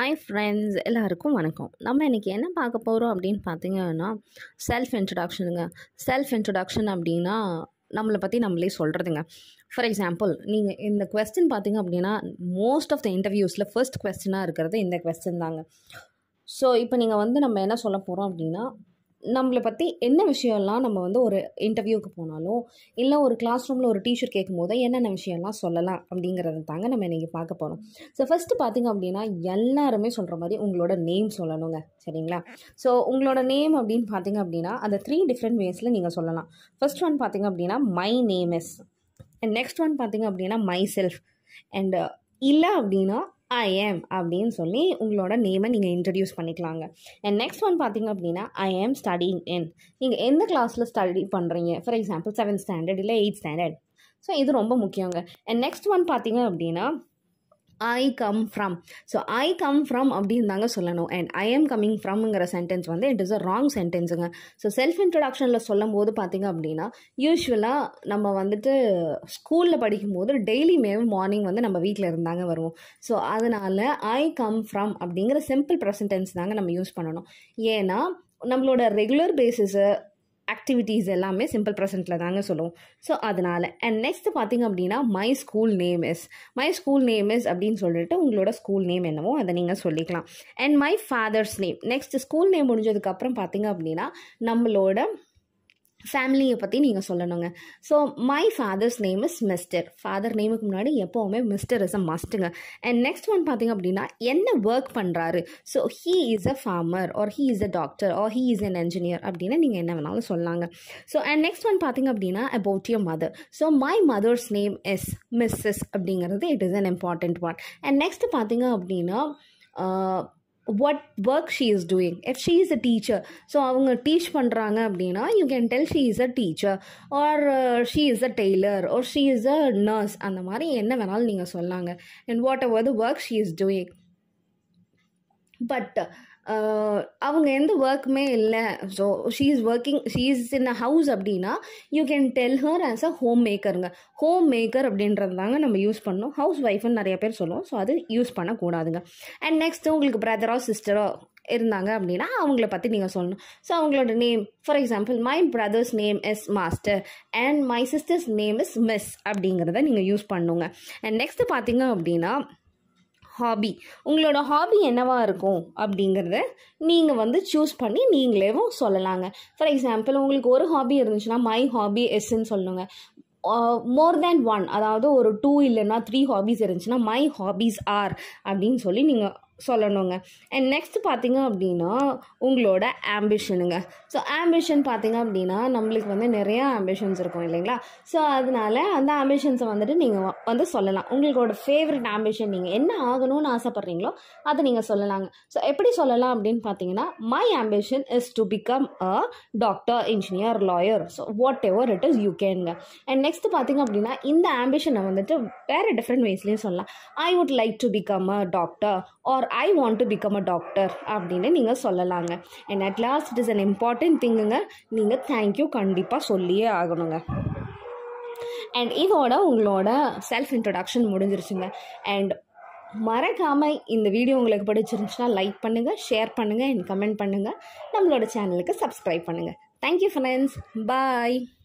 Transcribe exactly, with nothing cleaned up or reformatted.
Hi friends, எல்லாருக்கும் வணக்கம். நம்ம இன்றைக்கி என்ன பார்க்க போகிறோம் அப்படின்னு பார்த்தீங்கன்னா, செல்ஃப் இன்ட்ரடக்ஷனுங்க. செல்ஃப் இன்ட்ரடக்ஷன் அப்படின்னா நம்மளை பற்றி நம்மளே சொல்கிறதுங்க. ஃபார் எக்ஸாம்பிள், நீங்கள் இந்த கொஸ்டின் பார்த்தீங்க அப்படின்னா மோஸ்ட் ஆஃப் த இன்டர்வியூஸில் ஃபர்ஸ்ட் கொஸ்டினாக இருக்கிறது இந்த கொஸ்டின் தாங்க. ஸோ இப்போ நீங்கள் வந்து நம்ம என்ன சொல்ல போகிறோம் அப்படின்னா, நம்மளை பற்றி என்ன விஷயம்லாம் நம்ம வந்து ஒரு இன்டர்வியூக்கு போனாலும் இல்லை ஒரு கிளாஸ் ரூமில் ஒரு டீச்சர் கேட்கும் போது என்னென்ன விஷயம்லாம் சொல்லலாம் அப்படிங்கிறது தாங்க நம்ம இன்றைக்கி பார்க்க போகிறோம். ஸோ ஃபஸ்ட்டு பார்த்திங்க அப்படின்னா எல்லாருமே சொல்கிற மாதிரி உங்களோட நேம் சொல்லணுங்க, சரிங்களா? ஸோ உங்களோட நேம் அப்படின்னு பார்த்திங்க அப்படின்னா அந்த த்ரீ டிஃப்ரெண்ட் வேஸில் நீங்கள் சொல்லலாம். ஃபர்ஸ்ட் ஒன் பார்த்திங்க அப்படின்னா my name is, and next one பார்த்திங்க அப்படின்னா மை செல்ஃப், அண்ட் இல்லை அப்படின்னா ஐ ஆம் அப்படின்னு சொல்லி உங்களோட நேமை நீங்கள் இன்ட்ரடியூஸ் பண்ணிக்கலாங்க. அண்ட் நெக்ஸ்ட் ஒன் பார்த்திங்க அப்படின்னா ஐ ஆம் ஸ்டடிங் இன், நீங்கள் எந்த கிளாஸில் ஸ்டடி பண்ணுறீங்க, ஃபார் எக்ஸாம்பிள் செவன்த் ஸ்டாண்டர்ட் இல்லை எயிட் ஸ்டாண்டர்ட். ஸோ இது ரொம்ப முக்கியங்க. அண்ட் நெக்ஸ்ட் ஒன் பார்த்திங்க அப்படின்னா I come from. So I come from அப்படின்னு தாங்க சொல்லணும். அண்ட் ஐ ஆம் கம்மிங் ஃப்ரம்ங்கிற சென்டென்ஸ் வந்து இட் இஸ் அ ராங் சென்டென்ஸுங்க. ஸோ செல்ஃப் இன்ட்ரடக்ஷனில் சொல்லும் போது பார்த்திங்க அப்படின்னா யூஸ்வலாக நம்ம வந்துட்டு ஸ்கூலில் படிக்கும்போது டெய்லியுமே மார்னிங் வந்து நம்ம வீட்டில் இருந்தாங்க வருவோம். ஸோ அதனால் ஐ கம் ஃப்ரம் அப்படிங்கிற சிம்பிள் ப்ரெசன்டென்ஸ் தாங்க நம்ம யூஸ் பண்ணணும். ஏன்னா நம்மளோட ரெகுலர் பேசிஸு ஆக்டிவிட்டீஸ் எல்லாமே சிம்பிள் ப்ரெசென்ட்டில் தாங்க சொல்லுவோம். ஸோ அதனால் அண்ட் நெக்ஸ்ட் பார்த்திங்க அப்படின்னா my school name is, my school name is அப்படின்னு சொல்லிட்டு உங்களோட ஸ்கூல் நேம் என்னவோ அதை நீங்கள் சொல்லிக்கலாம். And my father's name, next school name முடிஞ்சதுக்கப்புறம் பார்த்திங்க அப்படின்னா நம்மளோட ஃபேமிலியை பற்றி நீங்கள் சொல்லணுங்க. So my father's name is mister, father நேமுக்கு முன்னாடி எப்போவுமே மிஸ்டர் இஸ் அ மஸ்ட்டுங்க. அண்ட் நெக்ஸ்ட் ஒன் பார்த்திங்க அப்படின்னா என்ன ஒர்க் பண்ணுறாரு, so he is a farmer or he is a doctor or he is an engineer அப்படின்னு நீங்கள் என்ன வேணாலும் சொல்லாங்க. ஸோ அண்ட் நெக்ஸ்ட் ஒன் பார்த்திங்க அப்படின்னா about your mother, so my mother's name is missus அப்படிங்கிறது it is an important one. And next பார்த்திங்க அப்படின்னா what work she is doing. If she is a teacher, so அவங்க teach பண்ணுறாங்க அப்படின்னா you can tell she is a teacher or uh, she is a tailor or she is a nurse. அந்த மாதிரி என்ன வேணாலும் நீங்கள் சொல்லாங்க. and whatever the work she is doing. But அவங்க எந்த ஒர்க்குமே இல்லை, so she is working she is in a house அப்படின்னா you can tell her as a home மேக்கருங்க. ஹோம் மேக்கர் அப்படின்றது தாங்க நம்ம யூஸ் பண்ணணும். ஹவுஸ் ஒய்ஃப்னு நிறைய பேர் சொல்லுவோம், ஸோ அது யூஸ் பண்ணக்கூடாதுங்க. அண்ட் நெக்ஸ்ட்டு உங்களுக்கு பிரதரோ சிஸ்டரோ இருந்தாங்க அப்படின்னா அவங்கள பற்றி நீங்கள் சொல்லணும். ஸோ அவங்களோட name, for example my brother's name is master and my sister's name is miss அப்படிங்கிறத நீங்கள் யூஸ் பண்ணுங்க. அண்ட் நெக்ஸ்ட்டு பார்த்தீங்க அப்படின்னா ஹாபி, உங்களோட ஹாபி என்னவா இருக்கும் அப்படிங்கிறத நீங்கள் வந்து சூஸ் பண்ணி நீங்களேவும் சொல்லலாங்க. ஃபார் எக்ஸாம்பிள் உங்களுக்கு ஒரு ஹாபி இருந்துச்சுன்னா மை ஹாபி எஸ்ன்னு சொல்லணுங்க. மோர் தேன் ஒன், அதாவது ஒரு டூ இல்லைன்னா த்ரீ ஹாபிஸ் இருந்துச்சுன்னா மை ஹாபிஸ் ஆர் அப்படின்னு சொல்லி நீங்கள் சொல்லணுங்க. அண்ட் நெக்ஸ்ட் பார்த்தீங்க அப்படின்னா உங்களோட ஆம்பிஷனுங்க. ஸோ ஆம்பிஷன் பார்த்தீங்க அப்படின்னா நம்மளுக்கு வந்து நிறையா ஆம்பிஷன்ஸ் இருக்கும் இல்லைங்களா? ஸோ அதனால அந்த ஆம்பிஷன்ஸை வந்துட்டு நீங்கள் வந்து சொல்லலாம். உங்களோட ஃபேவரட் ஆம்பிஷன், நீங்கள் என்ன ஆகணும்னு ஆசைப்பட்றீங்களோ அதை நீங்கள் சொல்லலாங்க. ஸோ எப்படி சொல்லலாம் அப்படின்னு பார்த்தீங்கன்னா my ambition is to become a doctor, engineer, lawyer, so whatever it is you கேனுங்க. அண்ட் நெக்ஸ்ட் பார்த்தீங்க அப்படின்னா இந்த ஆம்பிஷனை வந்துட்டு வேறு டிஃப்ரெண்ட் வேஸ்லேயும் சொல்லலாம். I would like to become a doctor or I want to become a doctor அப்படின்னு நீங்கள் சொல்லலாங்க. And at last it is an important திங்குங்க, நீங்கள் தேங்க்யூ கண்டிப்பாக சொல்லியே ஆகணுங்க. அண்ட் இதோட உங்களோட செல்ஃப் இன்ட்ரடக்ஷன் முடிஞ்சிருச்சுங்க. அண்ட் மறக்காமல் இந்த வீடியோ உங்களுக்கு பிடிச்சிருந்துச்சுன்னா லைக் பண்ணுங்கள், ஷேர் பண்ணுங்கள், அண்ட் கமெண்ட் பண்ணுங்கள். நம்மளோட சேனலுக்கு சப்ஸ்கிரைப் பண்ணுங்கள். தேங்க்யூ ஃப்ரெண்ட்ஸ், பாய்.